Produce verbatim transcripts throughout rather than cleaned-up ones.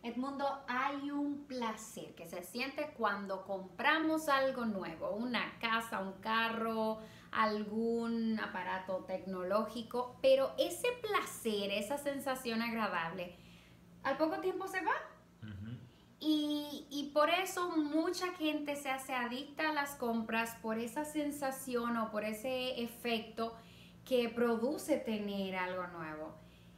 Edmundo, hay un placer que se siente cuando compramos algo nuevo, una casa, un carro, algún aparato tecnológico, pero ese placer, esa sensación agradable, al poco tiempo se va. Ujú. Y, y por eso mucha gente se hace adicta a las compras por esa sensación o por ese efecto que produce tener algo nuevo.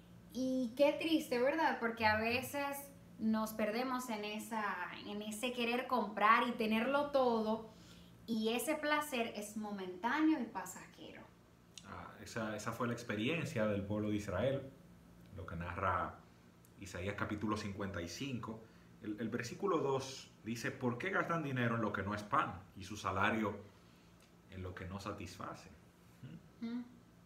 Y qué triste, ¿verdad? Porque a veces nos perdemos en, esa, en ese querer comprar y tenerlo todo y ese placer es momentáneo y pasajero. Ah, esa, esa fue la experiencia del pueblo de Israel, lo que narra Isaías capítulo cincuenta y cinco. El, el versículo dos dice, ¿por qué gastan dinero en lo que no es pan y su salario en lo que no satisface? ¿Mm?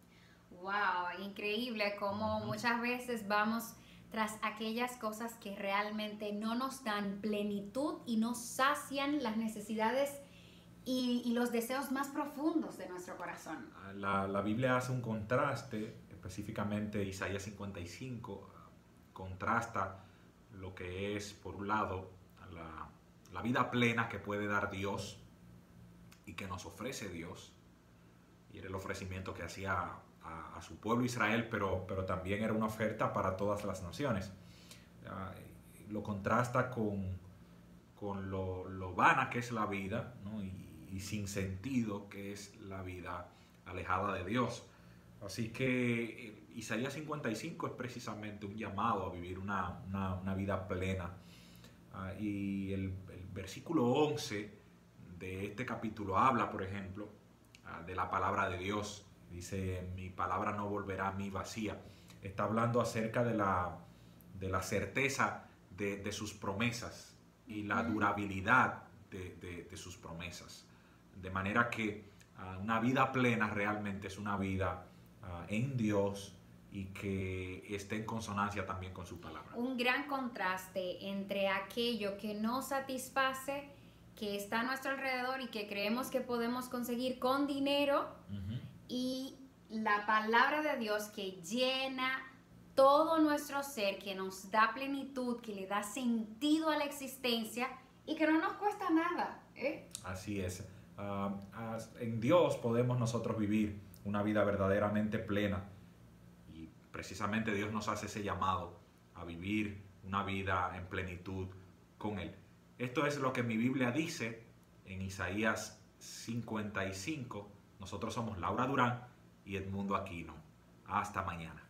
Wow, increíble como Ujú. muchas veces vamos tras aquellas cosas que realmente no nos dan plenitud y no sacian las necesidades y, y los deseos más profundos de nuestro corazón. La, la Biblia hace un contraste, específicamente Isaías cincuenta y cinco, contrasta lo que es, por un lado, la, la vida plena que puede dar Dios y que nos ofrece Dios, y era el ofrecimiento que hacía a, a su pueblo Israel, pero, pero también era una oferta para todas las naciones. Ah, lo contrasta con, con lo, lo vana que es la vida, ¿no? y, y sin sentido que es la vida alejada de Dios. Así que eh, Isaías cincuenta y cinco es precisamente un llamado a vivir una, una, una vida plena. Ah, y el, el versículo once de este capítulo habla, por ejemplo, ah, de la palabra de Dios. Dice, mi palabra no volverá a mí vacía. Está hablando acerca de la, de la certeza de, de sus promesas y la Ujú. durabilidad de, de, de sus promesas. De manera que uh, una vida plena realmente es una vida uh, en Dios y que esté en consonancia también con su palabra. Un gran contraste entre aquello que no satisface, que está a nuestro alrededor y que creemos que podemos conseguir con dinero, Uh-huh. y la palabra de Dios que llena todo nuestro ser, que nos da plenitud, que le da sentido a la existencia y que no nos cuesta nada, ¿eh? Así es. Uh, en Dios podemos nosotros vivir una vida verdaderamente plena y precisamente Dios nos hace ese llamado a vivir una vida en plenitud con Él. Esto es lo que mi Biblia dice en Isaías cincuenta y cinco. Nosotros somos Laura Durán y Edmundo Aquino. Hasta mañana.